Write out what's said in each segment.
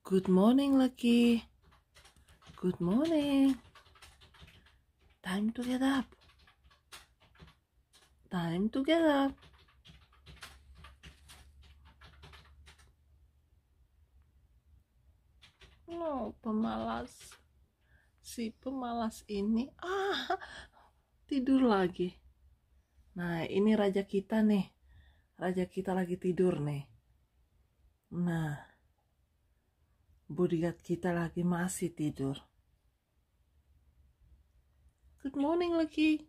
Good morning, Lucky. Good morning. Time to get up. Time to get up. No, pemalas. Si pemalas ini tidur lagi. Nah, ini raja kita nih. Raja kita lagi tidur nih. Nah, bodyguard kita lagi masih tidur. Good morning, Lucky.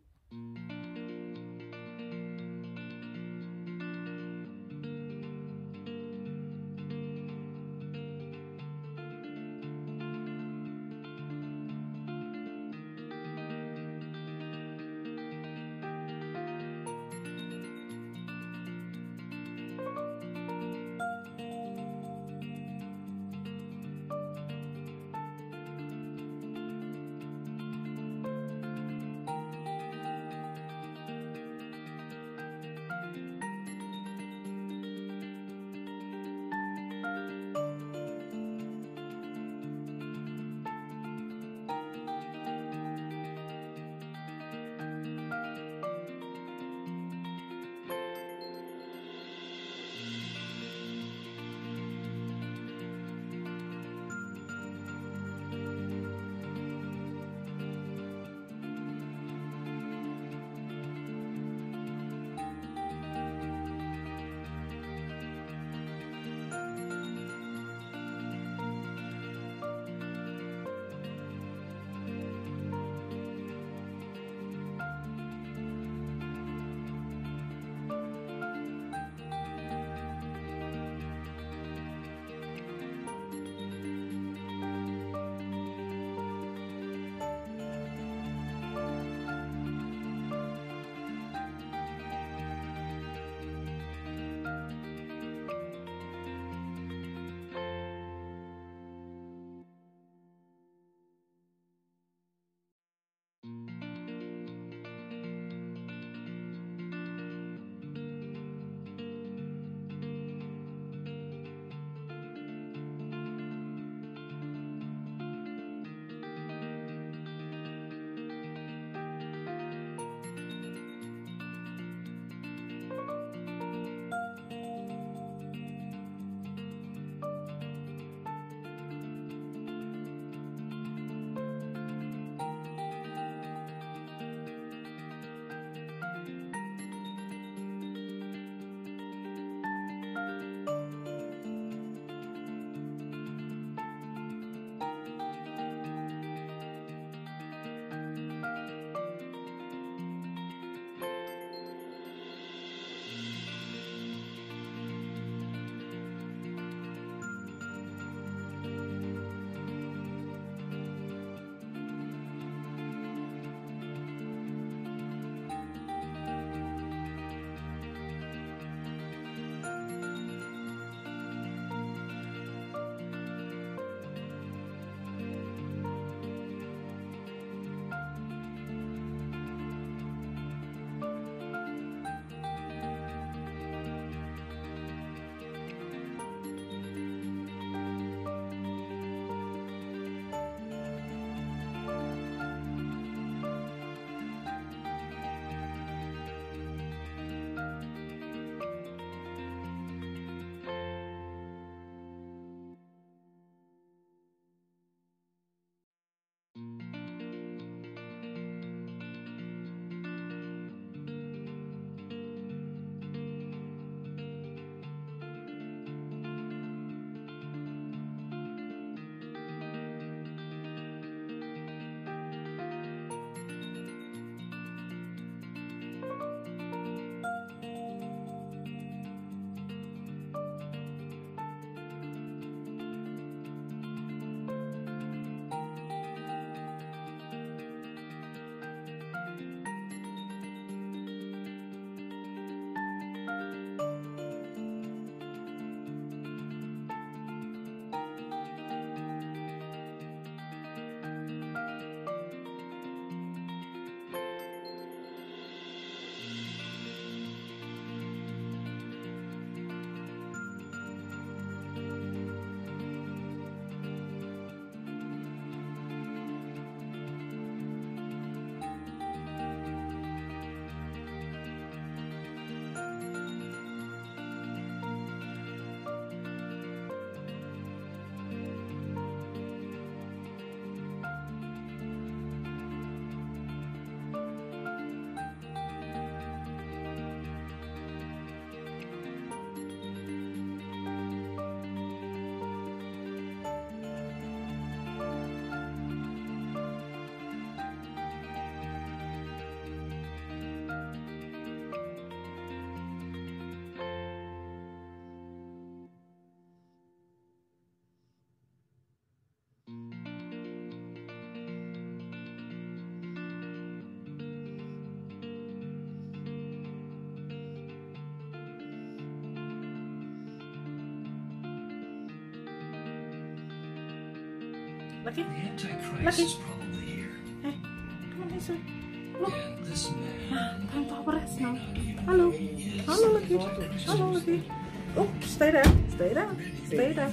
Lucky? The Antichrist Lucky? is probably here. Hey, come on, Hazel. Look. And this Time to have a rest now. man Hello. is Hello, Lucky. Hello, Lucky. Oh, stay there. Stay there. Stay there.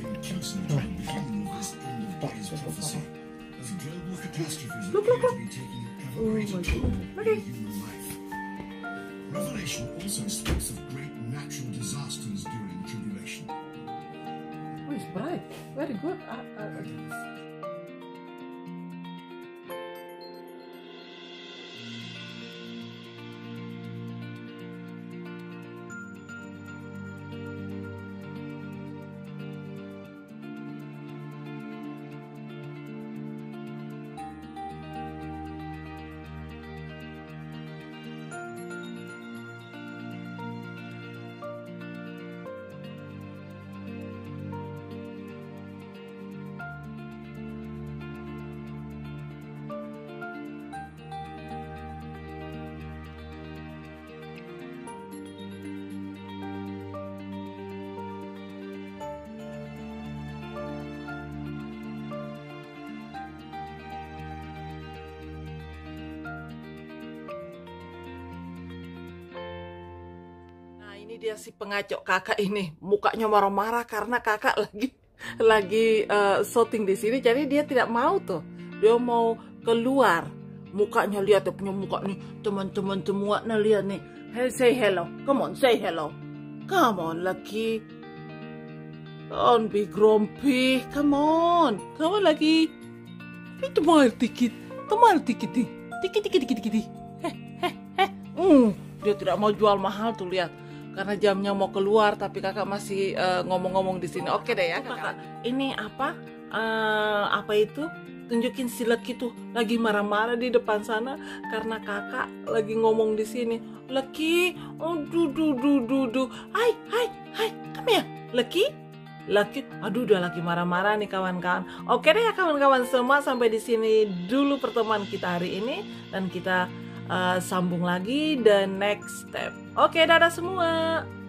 Look, look, look. Oh my God. Okay. Revelation also speaks of great natural disasters during the tribulation. Oh, it's bright. Very good. Ini dia si pengacau kakak ini, mukanya marah-marah karena kakak lagi shooting di sini, jadi dia tidak mau tuh, dia mau keluar. Mukanya lihat, dia punya muka nih, teman-teman semua, nah lihat nih. Hey, say hello, come on, say hello, come on, Lucky, don't be grumpy, come on Lucky, smile dikit, dikit. Dia tidak mau jual mahal tuh, lihat. Karena jamnya mau keluar, tapi kakak masih ngomong-ngomong di sini. Oke deh ya, kakak. Ini apa? Apa itu? Tunjukin si Lucky tuh lagi marah-marah di depan sana karena kakak lagi ngomong di sini. Lucky, oh duh. Hai, come here, Lucky. Aduh, udah lagi marah-marah nih kawan-kawan. Oke deh ya kawan-kawan semua, sampai di sini dulu pertemuan kita hari ini, dan kita sambung lagi the next step. Oke, dadah semua.